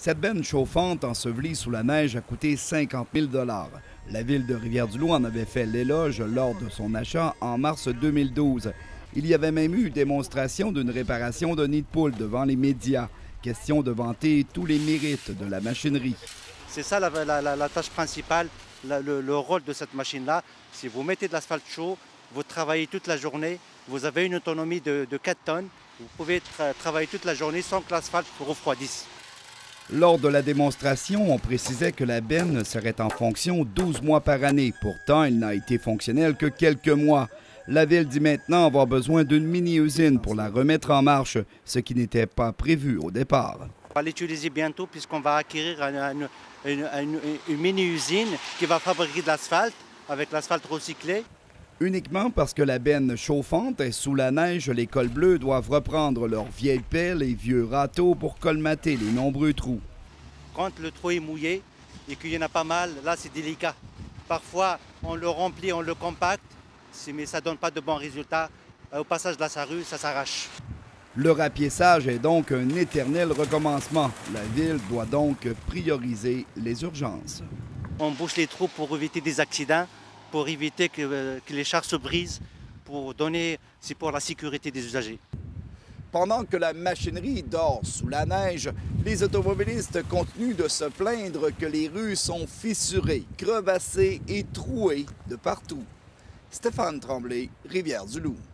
Cette benne chauffante ensevelie sous la neige a coûté 50 000 $. La ville de Rivière-du-Loup en avait fait l'éloge lors de son achat en mars 2012. Il y avait même eu démonstration d'une réparation de nid de poule devant les médias. Question de vanter tous les mérites de la machinerie. C'est ça la tâche principale, le rôle de cette machine-là. Si vous mettez de l'asphalte chaud, vous travaillez toute la journée, vous avez une autonomie de 4 tonnes, vous pouvez travailler toute la journée sans que l'asphalte refroidisse. Lors de la démonstration, on précisait que la benne serait en fonction 12 mois par année. Pourtant, elle n'a été fonctionnelle que quelques mois. La ville dit maintenant avoir besoin d'une mini-usine pour la remettre en marche, ce qui n'était pas prévu au départ. On va l'utiliser bientôt puisqu'on va acquérir une mini-usine qui va fabriquer de l'asphalte avec l'asphalte recyclé. Uniquement parce que la benne chauffante est sous la neige, les cols bleus doivent reprendre leurs vieilles pelles et vieux râteaux pour colmater les nombreux trous. Quand le trou est mouillé et qu'il y en a pas mal, là c'est délicat. Parfois on le remplit, on le compacte, mais ça ne donne pas de bons résultats. Au passage de la sarrue, ça s'arrache. Le rapiessage est donc un éternel recommencement. La ville doit donc prioriser les urgences. On bouche les trous pour éviter des accidents, pour éviter que les chars se brisent, c'est pour la sécurité des usagers. Pendant que la machinerie dort sous la neige, les automobilistes continuent de se plaindre que les rues sont fissurées, crevassées et trouées de partout. Stéphane Tremblay, Rivière-du-Loup.